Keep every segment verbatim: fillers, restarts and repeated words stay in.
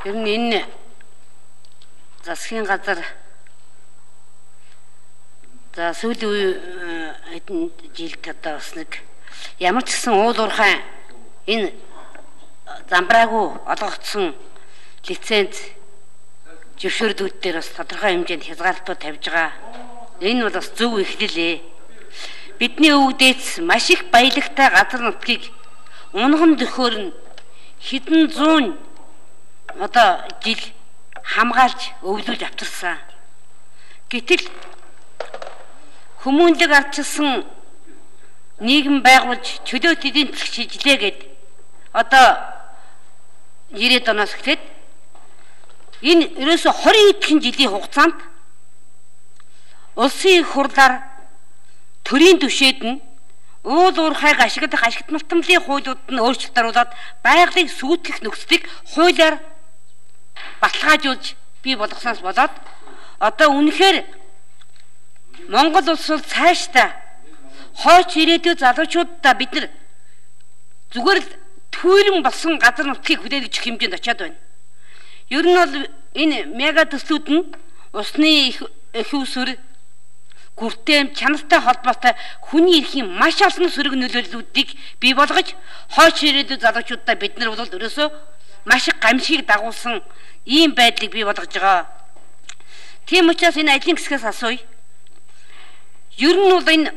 Ер нь энэ засгийн газар за сүүлийн үе хэдэн жилд одоо бас нэг ямар ч гэсэн уул уурхай энэ замбраагүй олгогдсон лиценз зөвшөөрлүүд дээр бас тодорхой хэмжээнд хязгаарлалтууд тавьж байгаа. Энэ бол бас зөв эхлэлээ. Бидний өвгдөөс маш их баялагтай газар нутгийг унган дөхөөр нь хэдэн зуун одоо жил хамгаалж өвлүүлж авчирсан. Гэтэл хүмүүнлэг ардчилсан нийгэм байгуулж чөлөөт эдийн засаг шийдлээ гэд одоо ирээд оноос эхлээд энэ ерөөсө хорин эдхэн жилийн хугацаанд улсын их хурлаар төрийн түвшээд нь уул уурхайг ашиглах ашигт малтмлын хуулиуд нь өөрчлөлт оруулаад байгалыг сүйтгэх нөхцөлийг хуулиар баталгаажуулж бий болгосноос болоод одоо үнэхээр Монгол улс бол цаашдаа хойч ирээдүйн залуучуудаа бид нар зүгээр л түүрэн болсон газар нутгийг хүлээгдэж хэмжээнд очиад байна. Ер нь бол энэ мега төслүүд нь усны их усүр гүртэм чанартай холбоотой хүний эрхийн маш олон сөрөг нөлөөллүүдийг бий болгож хойч ирээдүйн залуучуудаа бид нар бол ерөөсөө маш их гамшиг дагуулсан ийм байдлыг бий болгож байгаа. Тийм учраас энэ ажлын хэсгээс асууя. Ер нь бол энэ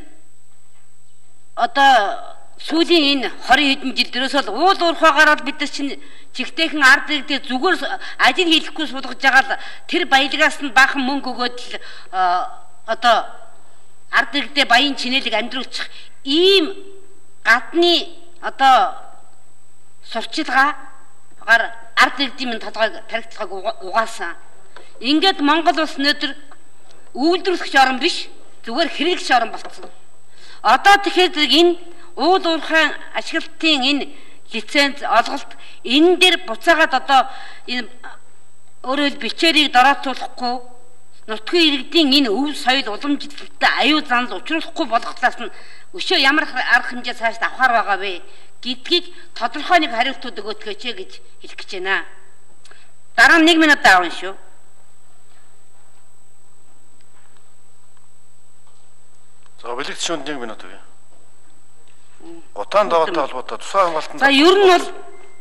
одоо сүүлийн энэ хорин хэдэн жил дөрөөсөө уул уурхайгаар бид нар чинь чигтэйхэн ард иргэдээ зүгээр ажил хийхгүй суулгаж байгаа л тэр баялагаас нь баахан мөнгө өгөөд л одоо ард иргэдээ баян чинэлэг амьдруулчих ийм гадны одоо сурчилгаагаар ард иргэдийн толгойг тархицгааг угаасан. Ингээд Монгол улс өнөөдөр үйлдвэрлэгч орн биш зүгээр хэрэглэгч орн болчихсон. Одоо тэгэхээр энэ уул уурхай ашиглалтын энэ лиценз олголт энэ дээр буцаагаад одоо энэ өөрөөр бичээрийг дороотуулахгүй нутгийн иргэдийн энэ өв соёл уламжлалтай аюул занал учруулахгүй болох талаас нь өшөө ямар арга хэмжээ цааш авахар байгаа вэ гэдгийг тодорхой нэг хариултууд өгөөтгөөч гэж хэлэх гэж байна. Дараа нь нэг минут аавна шүү. За бэлэгт шүүнд нэг минут өгье. Гутаан даваатай холбоотой тусгай хамгаалтанд за ер нь бол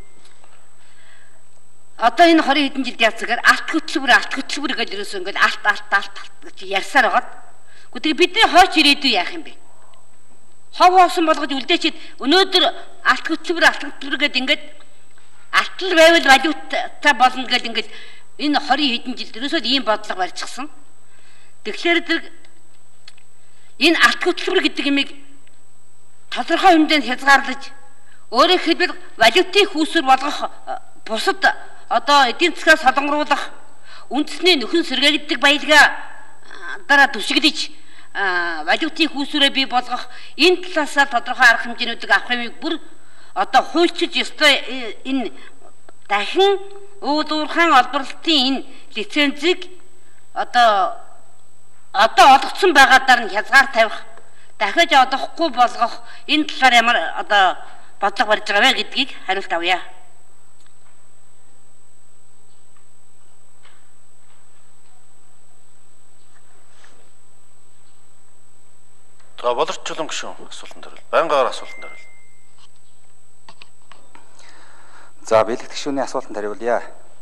одоо энэ хорин хэдэн жилд яцгаар алт хөтөлбөр алт хөтөлбөр гэж ерөөсөө ингээд алт алт алт гэж ярьсаар байгаад гэхдээ бидний хойч ирээдүй яах юм бэ? Хов хоосон болгож үлдээчихэд өнөөдөр алт хөтөлбөр алт хөтөлбөр гэдэг ингээд алтал байвал валюттай болно гэдэг ингээд энэ хорин хэдэн жилд ерөөсөө ийм бодлого барьчихсан. Тэгэхээр тэр энэ алт хөтөлбөр гэдэг юмыг тодорхой хэмжээнд хязгаарлаж өөрөөр хэлбэл валютын хүүсвэр болгох бусад одоо эдийн засгаас солонгоруулах үндэсний нөхөн сэргээгддэг баялгаа дараа түшиглэж валютын хүүсвэрээ бий болгох энэ талаасаа тодорхой арга хэмжээнүүдийг авах юмыг бүр одоо хуульчилж ёстой энэ дахин уул уурхайн олборлолтын энэ лицензийг одоо одоо олгоцсон байгаадаар нь хязгаар тавих дахиж одохгүй болгох энэ талаар ямар одоо бодлого барьж байгаа вэ гэдгийг хариулт авъя. За болорч чулуун гүшүүн асуултанд хариул. Байнгаараа асуултанд хариул. За бэлэгт гүшүүний асуултанд хариулъя.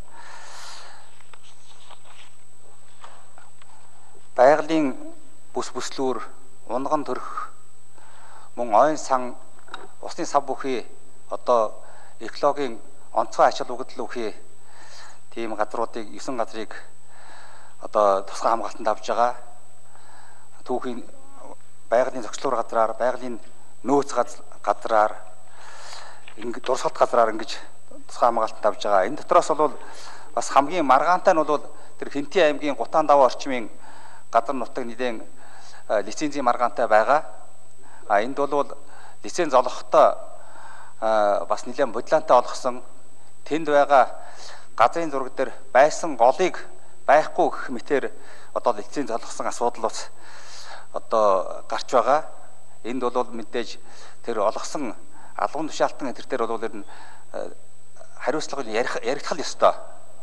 Байгалийн бүс бүслүүр унган төрх мөн ойн сан усны сав бүхий одоо экологийн онцгой ачаал угдал бүхий тийм газруудыг есөн газрыг одоо тусгай хамгаалтанд авч байгаа. Түүхийн байгалийн зохицлуур газраар байгалийн нөөц газраар ингэ дурсгалт газраар ингэж тусгай хамгаалтанд авч байгаа. Энэ дотроос бол бас хамгийн маргаантай нь бол тэр Хэнти аймгийн Гутаан даваа орчмын газар нутаг нэгэн лицензийн маргаантай байгаа. А энд бол лиценз олохдоо бас нэлээд бодлоонтой олгосон тэнд байгаа газрын зураг дээр байсан голыг байхгүй гэх мэтээр одоо лиценз олгосон асуудал бас одоо гарч байгаа. Энд бол мэдээж тэр олгосон алган тушаалтан энэ төр дээр бол ер нь хариуцлага ярих яригдах ёстой.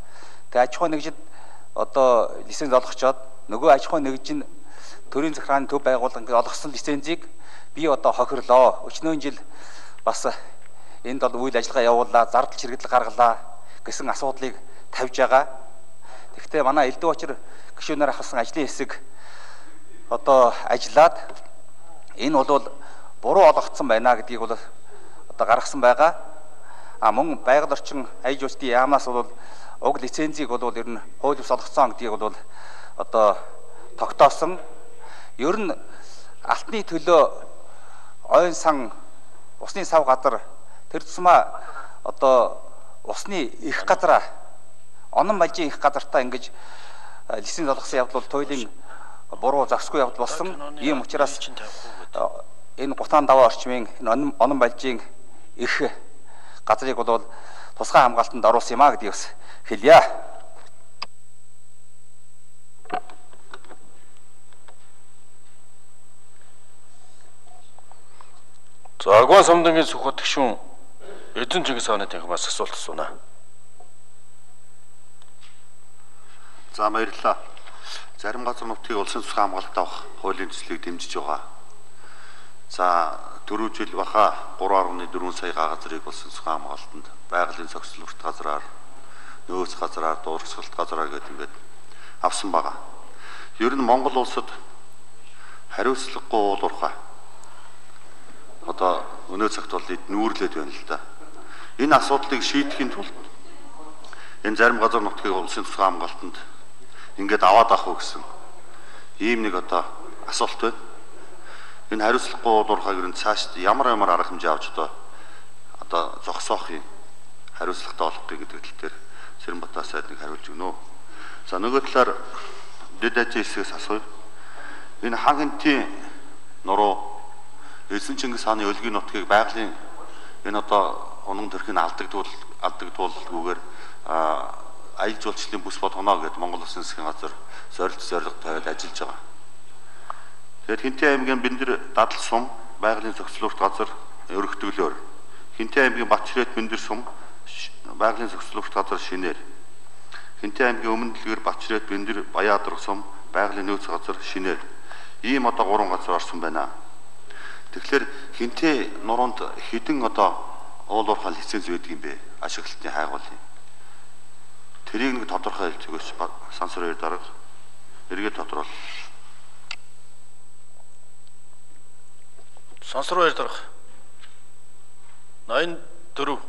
Тэгээ аж ахуй нэгжид одоо лиценз олгочоод нөгөө аж ахуй нэгжийн төрийн захиргааны төв байгууллага ингээд олгосон лицензийг би одоо хохирлоо. Өчнөө жил бас энд бол үйл ажиллагаа явууллаа, зардал чирэгдэл гаргалаа гэсэн асуудлыг тавьж байгаа. Тэгэхдээ манай элдв очир гишүүнээр хасан ажлын хэсэг одоо ажиллаад энэ бол буруу олгогдсон байна гэдгийг бол одоо гаргасан байгаа. А мөн байгаль орчин аяж улсын яамнаас бол уг лицензийг бол ер нь хууль бус олгоцсон гэдгийг бол одоо тогтоосон. Ер нь алтны төлөө ойн сан усны сав газар тэр тусмаа одоо усны их газараа онон балжийн их газартаа ингэж лиценз олгосон явдал бол туйлын буруу зохисгүй явдал болсон. Ийм учраас энэ Гутаан даваа орчмын онон балжийн их газрыг бол тусгай хамгаалтанд оруулсан юм а гэдгийг бас хэлье. За Агуан Самдангийн Сүхбат гишүүн Эрдэнэ Чингис хааны танхимаас асуулт асууна. За баярлалаа. Зарим газар нутгийг улсын тусгай хамгаалалт авах хуулийн төслийг дэмжиж байгаа. За дөрөв жил баха гурван арван дөрвөн сая газрыг улсын тусгай хамгаалтанд байгалийн зохицуулалт газраар, нөөц газраар, дуурсгалт газраар гэдэг ингээд авсан байгаа. Ер нь Монгол улсад хариуцлагагүй уул уурхай одоо өнөө цагт бол нүүрлээд байна л да. Энэ асуудлыг шийдэхийн тулд энэ зарим газар нутгийг улсын тусгай хамгаалтанд ингээд аваад авах уу гэсэн ийм нэг одоо асуулт байна. Энэ хариуцлагагүй уул уурхайг ер нь цааш ямар ямар арга хэмжээ авч одоо одоо зогсоох юм хариуцлагатай болгох гэдэг тал дээр Сэрэнбатаа сайд нэг хариулж өгнө. За нөгөө талаар дэд ажил хэсгээс асууя. Энэ хангалтын нуруу Эрдэнэ Чингис хааны өлгийн нутгийг байгалийн энэ одоо унан төрхийг алдагдвал алдагдуулгүйгээр аялал жуулчлалын бүс болгоно гэдэг Монгол Улсын засгийн газар зорилт зорилго тавиад ажиллаж байгаа. Тэгээд Хинтээ аймгийн Бэндэр дадал сум байгалийн зохицуулалт газар өргөтгөлөөр, Хинтээ аймгийн Батчирээд Бэндэр сум байгалийн зохицуулалт газар шинээр, Хинтээ аймгийн Өмнө Дэлгэр Батчирээд Бэндэр Баяадрах сум байгалийн нөөц газар шинээр ийм одоо гурван газар орсон байна. Тэгэхээр Хинтээ нуруунд хэдэн одоо уул уурхай лиценз байдаг юм бэ? Ашиглалтын хайгуулын. Тэрийг нэг тодорхой хэлж өгөөч. Сансар хоёр дарга эргээд тодорхой. Сансар хоёр дарга найман дөрөв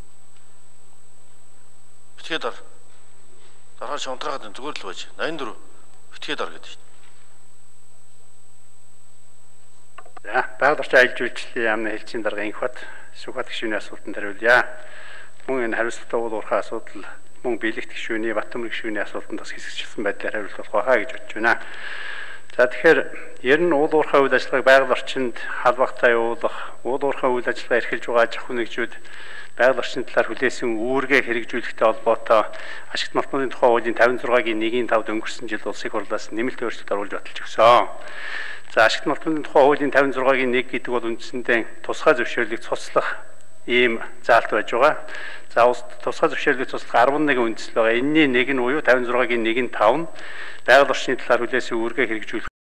битгээд дар. Дараач унтраагаад зүгээр л байж. найман дөрөв битгээд дар гэдэг. За, байгаль орчин аялал жуулчлалын яамны хэлтсийн дарга инх бат Сүхбат гишүүний асуултанд хариулъя. Мөн энэ хариуцлагатай уул уурхай асуудал мөн биелэгт гишүүний, Баттамир гишүүний асуултанд бас хэсэгчлсэн байдлаар хариулах байхаа гэж бодож байна. За тэгэхээр ер нь уул уурхай үйл ажиллагааг байгаль орчинд халбагтай явуулах, уул уурхай үйл ажиллагаа эрхэлж байгаа аж ахуй нэгжүүд байгаль орчны талаар хүлээсэн үүргээ хэрэгжүүлэхтэй холбоотой ашигт малтмуудын тухай хуулийн тавин зургагийн нэгний тавд өнгөрсөн жил улсын хурлаас нэмэлт өөрчлөлт оруулж баталж өгсөн. За ашигт малтмуудын тухай хуулийн тавин зургагийн нэг гэдэг бол үндсэндээ тусгай зөвшөөрлийг цуцлах ийм заалт байж байгаа. За тусгай зөвшөөрлийг цуцлах арван нэг үндэслэл байгаа. Энэний нэг нь буюу тавин зургагийн нэг нь тав нь байгаль орчны талаар хүлээсэн үүргээ хэрэгжүүлэх